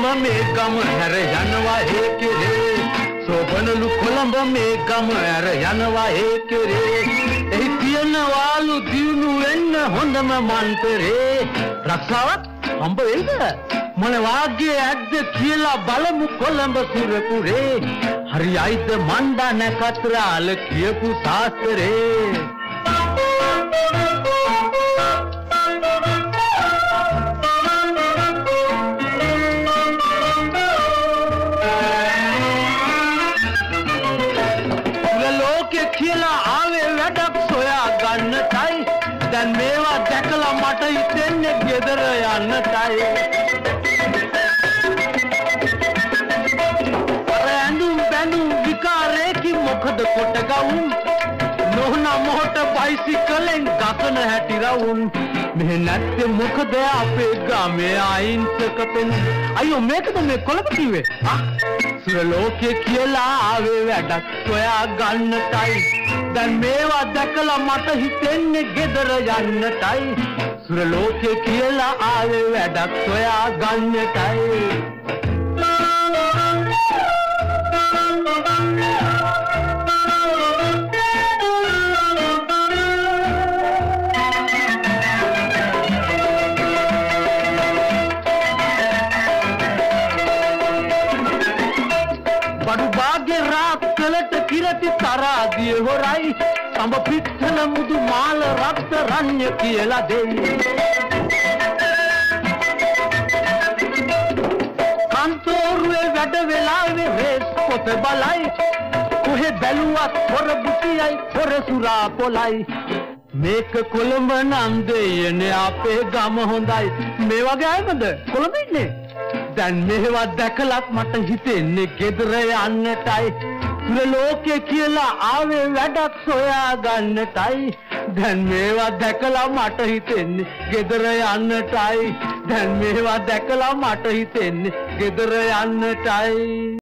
මේ ගම හැර යනවා ඒ කෙරේ සෝබනලු කොළඹ මේ ගම හැර යනවා ඒ කෙරේ එහි තියනවාලු දිනු වෙන්න හොඳම මන්තරේ රක්ෂාවක් හම්බ වෙයිද මොන වාග්යේ ඇද්ද කියලා බලමු කොළඹ සුරපුරේ හරියයිද මණ්ඩා නැකතරාල කියපු සාස්තරේ කියලා ආවේ වැඩක් සොයා ගන්නටයි දැන් මේවා දැකලා මට හිතෙන්නේ ගෙදර යන්නටයි ඇඳුම් බැඳුම් විකාරේකි මොකද කොට ගවුම් නොහුනා මොහොත බයිසිකලෙන් ගසන හැටි රවුම් මෙහෙ නැත්තේ මොකද අපේ ගමේ අයින්සක පෙන් අයියෝ මේකද මේ කොළඹ කිව්වේ සුරලෝකේ කියලා ආවේ වැඩක් සොයා ගන්නටයි දැන් මේවා දැකලා මට හිතෙන්නේ ගෙදර යන්නටයි සුරලෝකේ කියලා ආවේ වැඩක් සොයා ගන්නටයි बड़ू बागे रात कलट किरति तारा दिए हो राई तंब पिठल मुदु माल रक्त रण्य कियला दे कांतोरुए වැඩ වෙලාවේ රේස් පොත බලයි කොහෙ බැලුවත් හොර බුතියයි හොර සුරා පොලයි මේක කොළඹ නන්දේයනේ අපේ ගම හොඳයි මේ වගේ අයමද කොළඹ ඉන්නේ දැන් මේවා දැකලත් මට හිතෙන්නේ ගෙදර යන්නටයි සුරලෝකේ කියලා ආවේ වැඩක් සොයා ගන්නටයි දැන් මේවා දැකලා මට හිතෙන්නේ ගෙදර යන්නටයි දැන් මේවා දැකලා මට හිතෙන්නේ ගෙදර යන්නටයි